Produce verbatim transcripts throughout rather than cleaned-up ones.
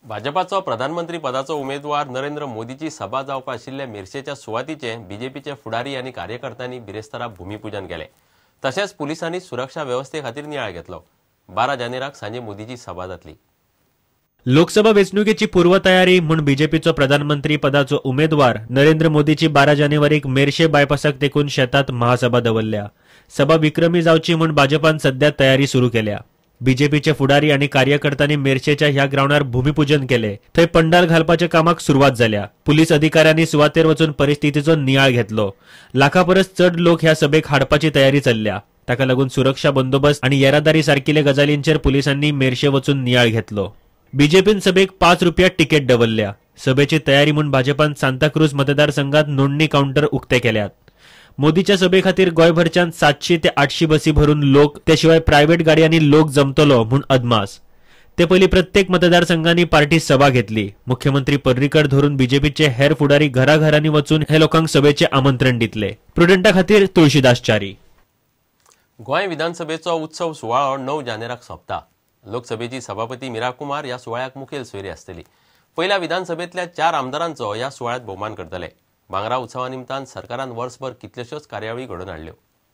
भाजपाचो प्रधानमंत्री पदाचो उमेदवार नरेंद्र मोदीची सभा जावपा आशिल्ल्या मेर्शेच्या सुवातीचे बीजेपीचे फुडारी आनी कार्यकर्त्यांनी बिरेस्तारा भूमिपूजन केले। तशेंच पुलिसांनी सुरक्षा व्यवस्थे खातीर नियाळ घेतलो। बारा जानेराक सांजे मोदीची सभा जातली। लोकसभा वेंचणुकेची पूर्वतयारी म्हूण बीजेपीचो प्रधानमंत्री पदाचो उमेदवार नरेंद्र मोदीची बारा जानेवारीक मेर्शे बायपासाक तेकून शेतात महासभा दवरल्या। सभा विक्रमी जावची म्हूण भाजपान सध्या तयारी सुरू केल्या। बीजेपीचे फुडारी आनी कार्यकर्त्यांनी मेर्शेच्या ह्या ग्राउंडार भूमिपूजन केले। थंय पंडाल घालपाच्या कामाक सुरवात जाल्या। पुलीस अधिकाऱ्यांनी सुवातेर वचून परिस्थितीचो नियाळ घेतलो। लाखा परस चड लोक ह्या सभेक हाडपाची तयारी चल्ल्या। ताका लागून सुरक्षा बंदोबस्त आनी येरादारी सारकिले गजालींचेर पुलिसांनी मेर्शे वचून नियाळ घेतलो। बीजेपीन सभेक पाच रुपयात तिकेट दवरल्या। सभेची तयारी म्हूण भाजपान सांताक्रूज मतदारसंघात नोंदणी काउंटर उक्ते केल्यात। मोदीच्या सभे खातीर गोंयभरच्यान सातशे ते आठशे बसी भरून लोक ते शिवाय प्रायव्हेट गाडयांनी लोक जमतलो म्हूण अदमास। ते पयलीं प्रत्येक मतदारसंघांनी पार्टी सभा घेतली। मुख्यमंत्री पर्रीकर धरून बीजेपीचे हेर फुडारी घराघरांनी वचून हे लोकांक सभेचे आमंत्रण दितले। प्रुडंटा खातीर तुळशीदास च्यारी। गोंय विधानसभेचो उत्सव सुवाळो णव जानेराक सोंपता। लोकसभेची सभापती मीरा कुमार ह्या सुवाळ्याक मुखेल सोयरी आसतली। पहिल्या विधानसभेतल्या चार आमदारांचो ह्या सुवाळ्यात भोवमान करतले। बांगरा उत्सवा निमतान सरकारान वर्सभर कितल्योश्योच कार्यावळी घडोवन हाडल्यो।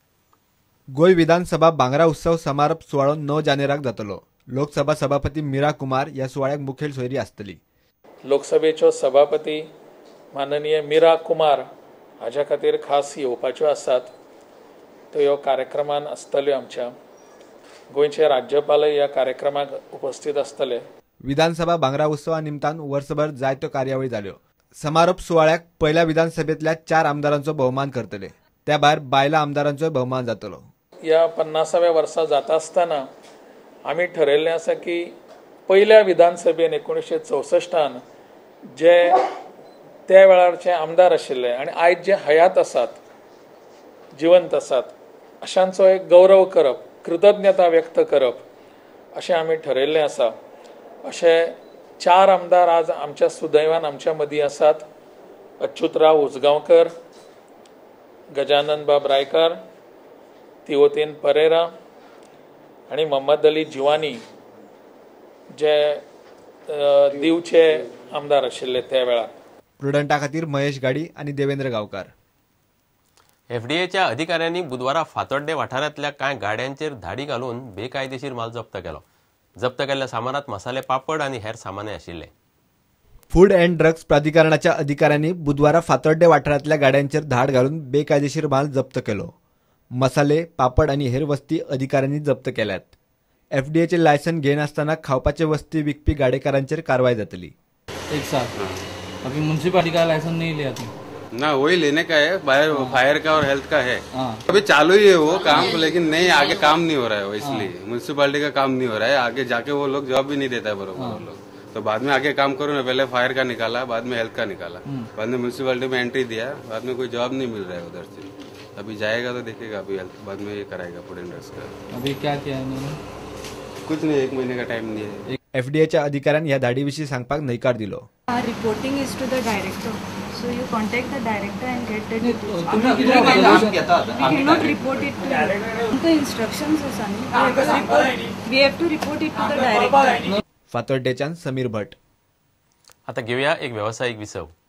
गोंय विधानसभा बांगरा उत्सव समारोप सुवाळो णव जानेराक जातलो। लोकसभा सभापती मीरा कुमार ह्या सुवाळ्याक मुखेल सोयरी आसतली। लोकसभेच्यो सभापती माननीय मीरा कुमार हाच्या खातीर खास येवपाच्यो आसात। त्यो ह्यो कार्यक्रमान आसतल्यो। आमच्या गोंयचे राज्यपालय ह्या कार्यक्रमाक उपस्थित आसतले। विधानसभा बांगरा उत्सवा निमतान वर्सभर जायत्यो कार्यावळी जाल्यो। समारोप सुवाळ्याक पहिल्या विधानसभेतल्या चार आमदारांचो भोवमान करतले। त्या भायर बायला आमदारांचो भोवमान जातलो। ह्या पन्नासाव्या वर्सा जाता आसतना आमी ठरयल्लें आसा की पहिल्या विधानसभेन एकोणीशे चौसष्टान जे त्या वेळारचे आमदार आशिल्ले आनी आयज जे हयात आसात, जिवंत आसात, अशांचो एक गौरव करप, कृतज्ञता व्यक्त करप अशें आमी ठरयल्लें आसा। अशें चार आमदार आज आमच्या सुदैवान आमच्या मदीं आसात। अच्युतराव उसगांवकर, गजानन बाब रायकर, तिवोतीन परेरा आनी मोहम्मद अली जिवानी जे दिवचे आमदार आशिल्ले त्या वेळार। प्रुडंटा खातीर महेश गाडी आनी देवेंद्र गांवकार। एफडीएच्या अधिकाऱ्यांनी बुधवारा फातोड्डे वाठारांतल्या कांय गाड्यांचेर धाडी घालून बेकायदेशीर माल जप्त केलो। जप्त केल्ल्या सामानात मसाले पापड आनी हेर सामाने आशिल्ले। फूड अँड ड्रग्स प्राधिकरणाच्या अधिकाऱ्यांनी बुधवारा फातोड्डे वाठारांतल्या गाड्यांचेर धाड घालून बेकायदेशीर माल जप्त केलो। मसाले, पापड आनी हेर वस्ती अधिकाऱ्यांनी जप्त केल्यात। एफडीएचे लायसन घेनासतना खावपाचे वस्ती विकपी गाडेकारांचेर कारवाई जातली। एक साथ अभी म्युनिसिपैलिटी का लाइसेंस नहीं लिया थी ना, वही लेने का है। फायर फायर का और हेल्थ का है। अभी चालू ही है वो काम, लेकिन नहीं आगे काम नहीं हो रहा है वो, इसलिए म्युनिसिपैलिटी का काम नहीं हो रहा है। आगे जाके वो लोग जवाब भी नहीं देता है बरोबर वो लोग। तो बाद में आगे काम करो ना, पहले फायर का निकाला, बाद में हेल्थ का निकाला, बाद में म्युनिसिपैलिटी में एंट्री दिया, बाद में कोई जवाब नहीं मिल रहा है उधर से। अभी जाएगा तो देखेगा, अभी हेल्थ बाद में ये कराएगा फूड एंड ड्रग्स का। अभी क्या किया इन्होंने? कुछ नहीं, एक महीने का टाइम नहीं है। एफडीएच्या अधिकाऱ्यान ह्या धाडीविशीं सांगपाक न्हयकार दिलो। Reporting is to the director, so you contact the director and get the details. तुम्ही किती काम घेता? We cannot report it to you. The instructions are sent. We have to report it to the director. फातोड्डेच्यान Sameer भट। आता घेऊया एक व्यावसायिक विसव।